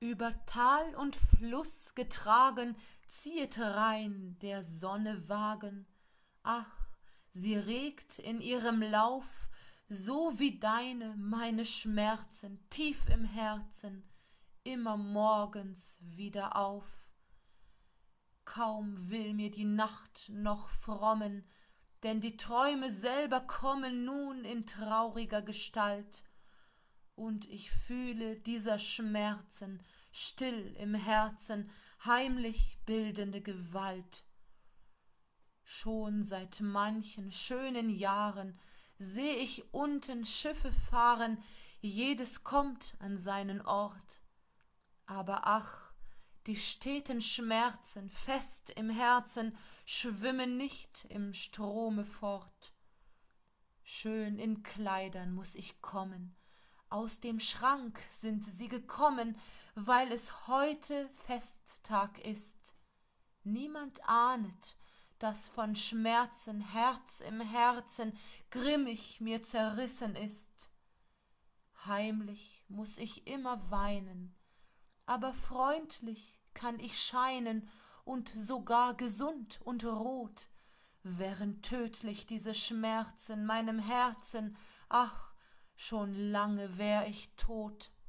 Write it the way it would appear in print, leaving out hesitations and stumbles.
Über Tal und Fluss getragen, ziehet rein der Sonne Wagen. Ach, sie regt in ihrem Lauf, so wie deine, meine Schmerzen, tief im Herzen, immer morgens wieder auf. Kaum will mir die Nacht noch frommen, denn die Träume selber kommen nun in trauriger Gestalt, und ich fühle dieser Schmerzen still im Herzen heimlich bildende Gewalt. Schon seit manchen schönen Jahren seh ich unten Schiffe fahren, jedes kommt an seinen Ort. Aber ach, die steten Schmerzen fest im Herzen schwimmen nicht im Strome fort. Schön in Kleidern muß ich kommen, aus dem Schrank sind sie gekommen, weil es heute Festtag ist. Niemand ahnet, dass von Schmerzen Herz im Herzen grimmig mir zerrissen ist. Heimlich muß ich immer weinen, aber freundlich kann ich scheinen und sogar gesund und rot, wären tödlich diese Schmerzen meinem Herzen, ach, schon lange wär ich tot.